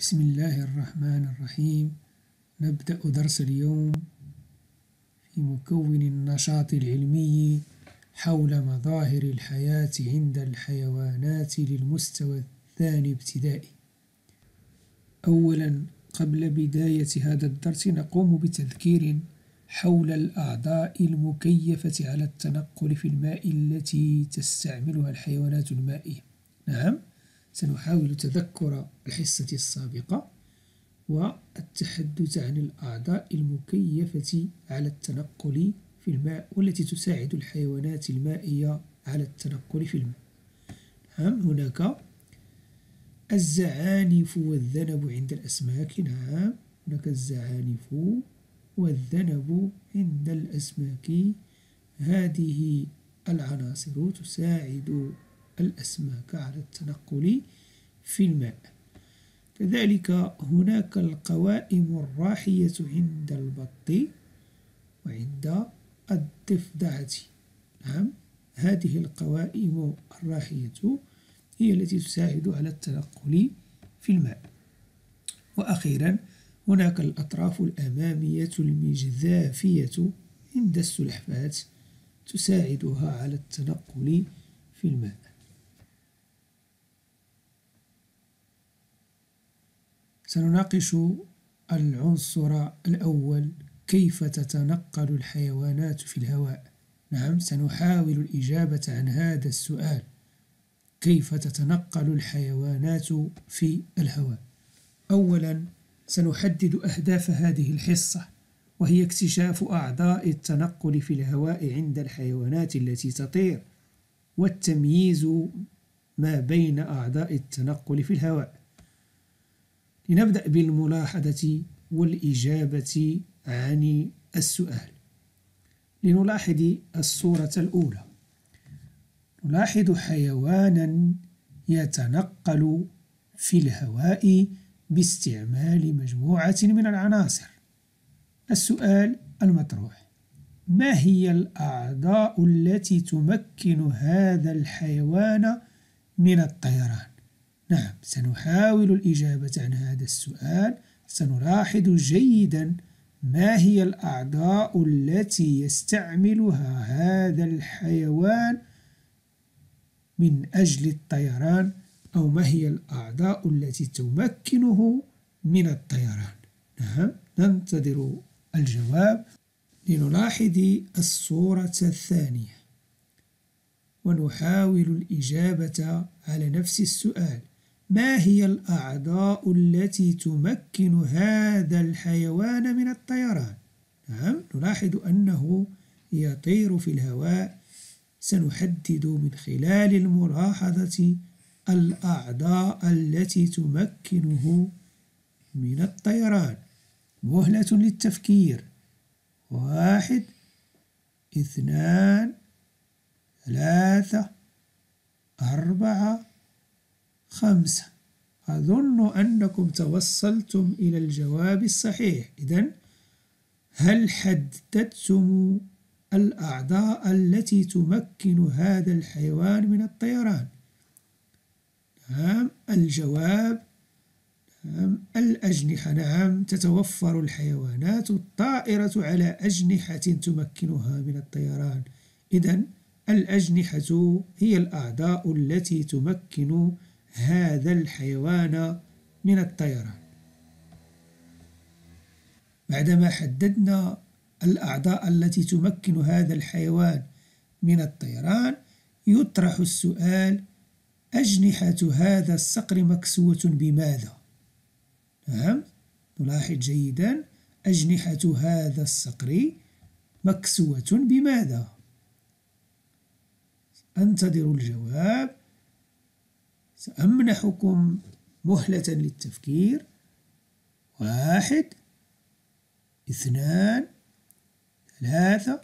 بسم الله الرحمن الرحيم. نبدأ درس اليوم في مكون النشاط العلمي حول مظاهر الحياة عند الحيوانات للمستوى الثاني ابتدائي. أولا، قبل بداية هذا الدرس نقوم بتذكير حول الأعضاء المكيفة على التنقل في الماء التي تستعملها الحيوانات المائية. نعم، سنحاول تذكر الحصة السابقة والتحدث عن الأعضاء المكيفة على التنقل في الماء والتي تساعد الحيوانات المائية على التنقل في الماء. نعم، هناك الزعانف والذنب عند الأسماك. نعم، هناك الزعانف والذنب عند الأسماك. هذه العناصر تساعد الأسماك على التنقل في الماء. كذلك هناك القوائم الراحية عند البط وعند الضفدعة. نعم، هذه القوائم الراحية هي التي تساعد على التنقل في الماء. وأخيرا هناك الأطراف الأمامية المجذافية عند السلحفاة تساعدها على التنقل في الماء. سنناقش العنصر الأول: كيف تتنقل الحيوانات في الهواء؟ نعم، سنحاول الإجابة عن هذا السؤال: كيف تتنقل الحيوانات في الهواء؟ أولا، سنحدد أهداف هذه الحصة، وهي اكتشاف أعضاء التنقل في الهواء عند الحيوانات التي تطير، والتمييز ما بين أعضاء التنقل في الهواء. لنبدأ بالملاحظة والإجابة عن السؤال. لنلاحظ الصورة الأولى. نلاحظ حيوانا يتنقل في الهواء باستعمال مجموعة من العناصر. السؤال المطروح: ما هي الأعضاء التي تمكن هذا الحيوان من الطيران؟ نعم، سنحاول الإجابة عن هذا السؤال. سنلاحظ جيدا ما هي الأعضاء التي يستعملها هذا الحيوان من أجل الطيران، أو ما هي الأعضاء التي تمكنه من الطيران. نعم، ننتظر الجواب. لنلاحظ الصورة الثانية ونحاول الإجابة على نفس السؤال: ما هي الأعضاء التي تمكن هذا الحيوان من الطيران؟ نعم، نلاحظ أنه يطير في الهواء. سنحدد من خلال الملاحظة الأعضاء التي تمكنه من الطيران. مهلة للتفكير: 1 2 3 4 5. أظن أنكم توصلتم إلى الجواب الصحيح. إذن هل حددتم الأعضاء التي تمكن هذا الحيوان من الطيران؟ نعم، الجواب نعم، الأجنحة. نعم، تتوفر الحيوانات الطائرة على أجنحة تمكنها من الطيران. إذن الأجنحة هي الأعضاء التي تمكن هذا الحيوان من الطيران. بعدما حددنا الأعضاء التي تمكن هذا الحيوان من الطيران، يطرح السؤال: أجنحة هذا الصقر مكسوة بماذا؟ نعم، نلاحظ جيدا: أجنحة هذا الصقر مكسوة بماذا؟ أنتظر الجواب. سأمنحكم مهلة للتفكير. 1 2 3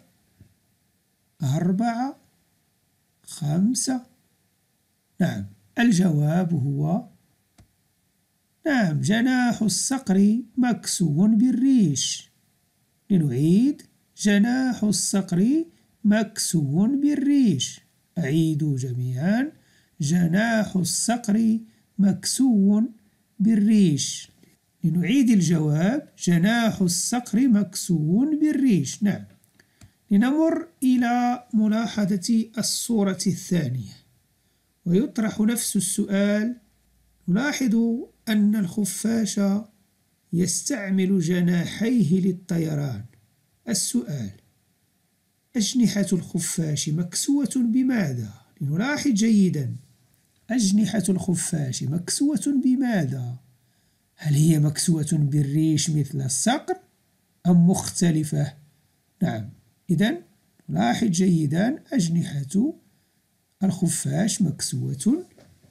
4 5. نعم، الجواب هو نعم، جناح الصقر مكسو بالريش. لنعيد: جناح الصقر مكسو بالريش. أعيدوا جميعا: جناح الصقر مكسو بالريش. لنعيد الجواب: جناح الصقر مكسو بالريش. نعم. لنمر إلى ملاحظة الصورة الثانية، ويطرح نفس السؤال. نلاحظ أن الخفاش يستعمل جناحيه للطيران. السؤال: أجنحة الخفاش مكسوة بماذا؟ لنلاحظ جيدا. أجنحة الخفاش مكسوة بماذا؟ هل هي مكسوة بالريش مثل الصقر أم مختلفة؟ نعم، إذن لاحظ جيدا، أجنحة الخفاش مكسوة.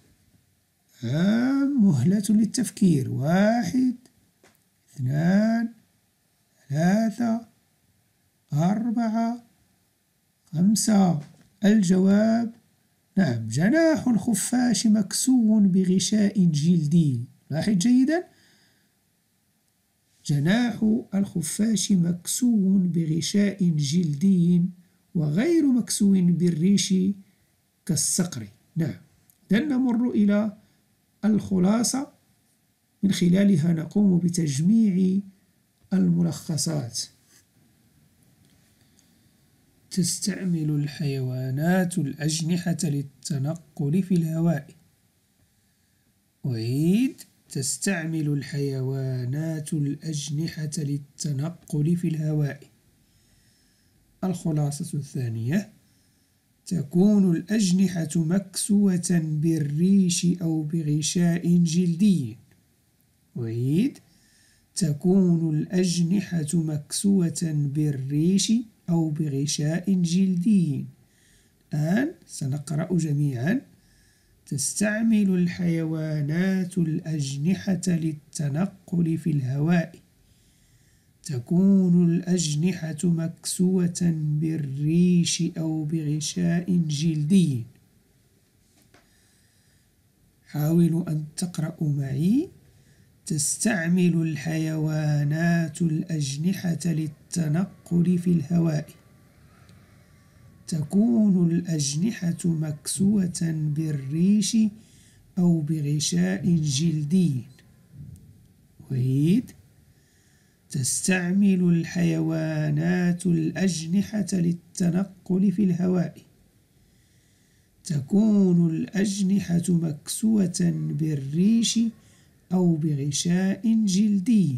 مهلة للتفكير: 1 2 3 4 5. الجواب: نعم، جناح الخفاش مكسو بغشاء جلدي. لاحظ جيدا، جناح الخفاش مكسو بغشاء جلدي وغير مكسو بالريش كالصقر. نعم. إذن نمر إلى الخلاصة، من خلالها نقوم بتجميع الملخصات. تستعمل الحيوانات الأجنحة للتنقل في الهواء. أعيد: تستعمل الحيوانات الأجنحة للتنقل في الهواء. الخلاصة الثانية: تكون الأجنحة مكسوة بالريش أو بغشاء جلدي. أعيد: تكون الأجنحة مكسوة بالريش أو بغشاء جلدي. الآن سنقرأ جميعا: تستعمل الحيوانات الأجنحة للتنقل في الهواء. تكون الأجنحة مكسوة بالريش أو بغشاء جلدي. حاولوا أن تقرأوا معي: تستعمل الحيوانات الأجنحة للتنقل في الهواء. تكون الأجنحة مكسوة بالريش أو بغشاء جلدي. أعيد: تستعمل الحيوانات الأجنحة للتنقل في الهواء. تكون الأجنحة مكسوة بالريش أو بغشاء جلدي.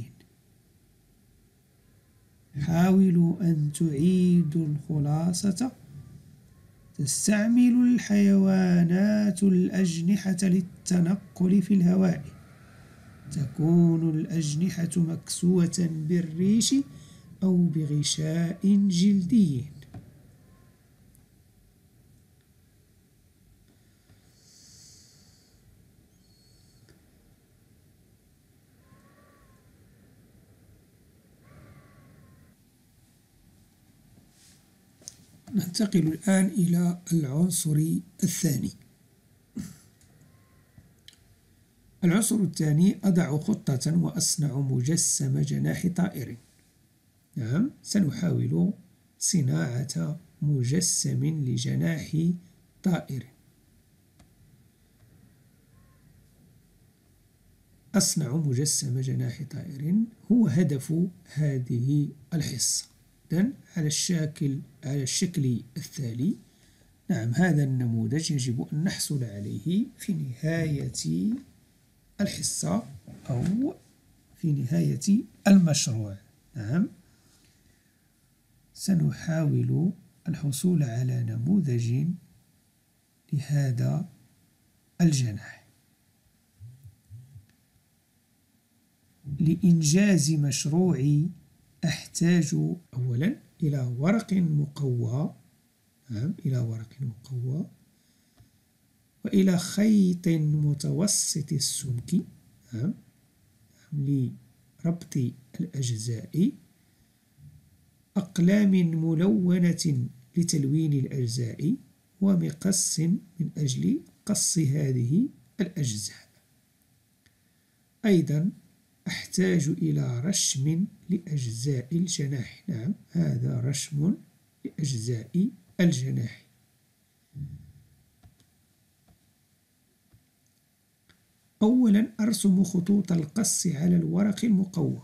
حاولوا أن تعيدوا الخلاصة: تستعمل الحيوانات الأجنحة للتنقل في الهواء. تكون الأجنحة مكسوة بالريش أو بغشاء جلدي. ننتقل الآن إلى العنصر الثاني. العنصر الثاني: أضع خطة وأصنع مجسم جناح طائر. نعم، سنحاول صناعة مجسم لجناح طائر. أصنع مجسم جناح طائر هو هدف هذه الحصة. إذن على الشكل التالي. نعم، هذا النموذج يجب أن نحصل عليه في نهاية الحصة أو في نهاية المشروع. نعم، سنحاول الحصول على نموذج لهذا الجناح. لإنجاز مشروعي أحتاج أولا إلى ورق مقوى. نعم، إلى ورق مقوى، وإلى خيط متوسط السمك. نعم، لربط الأجزاء. أقلام ملونة لتلوين الأجزاء، ومقص من أجل قص هذه الأجزاء. أيضا أحتاج إلى رشم لأجزاء الجناح. نعم، هذا رشم لأجزاء الجناح. أولا أرسم خطوط القص على الورق المقوى.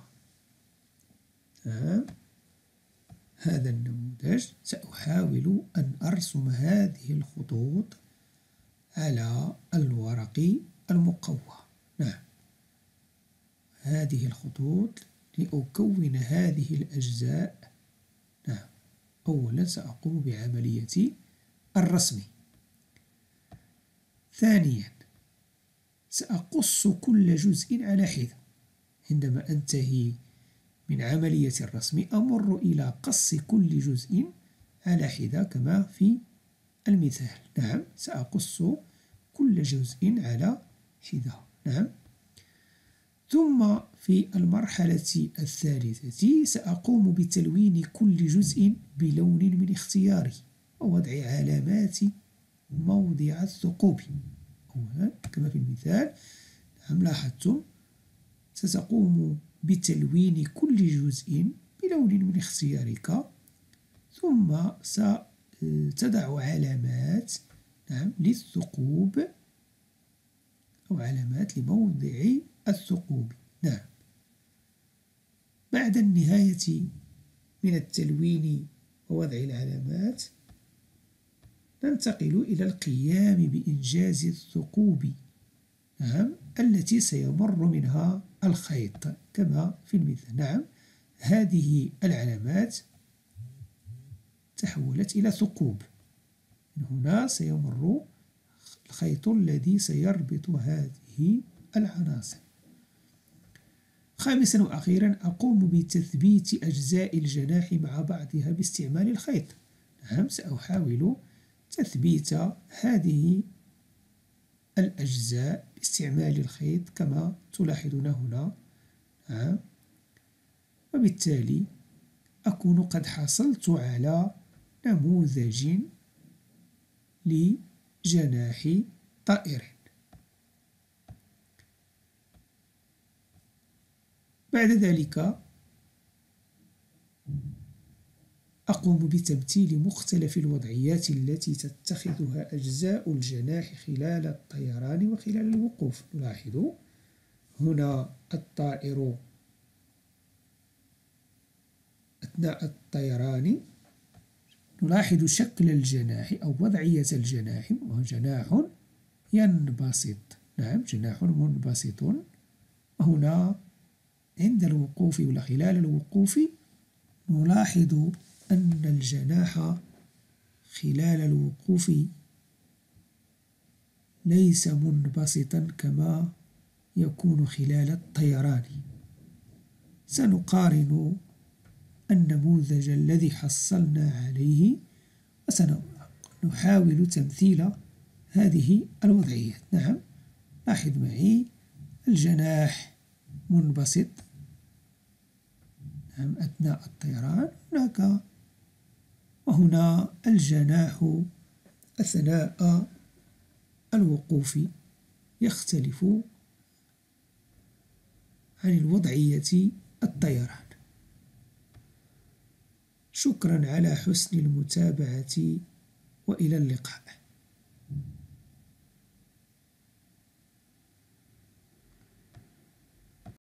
هذا النموذج سأحاول أن أرسم هذه الخطوط على الورق المقوى. هذه الخطوط لأكون هذه الأجزاء. أولا سأقوم بعملية الرسم. ثانيا سأقص كل جزء على حدة. عندما أنتهي من عملية الرسم أمر إلى قص كل جزء على حدة كما في المثال. سأقص كل جزء على حدة. ثم في المرحلة الثالثة سأقوم بتلوين كل جزء بلون من اختياري ووضع علامات موضع الثقوب. أولا كما في المثال لاحظتم ستقوم بتلوين كل جزء بلون من اختيارك، ثم ستضع علامات للثقوب أو علامات لموضع الثقوب. بعد النهاية من التلوين ووضع العلامات ننتقل إلى القيام بإنجاز الثقوب التي سيمر منها الخيط كما في المثال. هذه العلامات تحولت إلى ثقوب. من هنا سيمر الخيط الذي سيربط هذه العناصر. خامسا وأخيرا أقوم بتثبيت أجزاء الجناح مع بعضها باستعمال الخيط. سأحاول تثبيت هذه الأجزاء باستعمال الخيط كما تلاحظون هنا. وبالتالي أكون قد حصلت على نموذج لجناح طائر. بعد ذلك أقوم بتمثيل مختلف الوضعيات التي تتخذها أجزاء الجناح خلال الطيران وخلال الوقوف. نلاحظ هنا الطائر أثناء الطيران، نلاحظ شكل الجناح أو وضعية الجناح، وهو جناح ينبسط. جناح منبسط. هنا عند الوقوف ولا خلال الوقوف نلاحظ أن الجناح خلال الوقوف ليس منبسطا كما يكون خلال الطيران. سنقارن النموذج الذي حصلنا عليه وسنحاول تمثيل هذه الوضعيات. لاحظ معي الجناح منبسط أثناء الطيران هناك، وهنا الجناح أثناء الوقوف يختلف عن الوضعية الطيران. شكرا على حسن المتابعة وإلى اللقاء.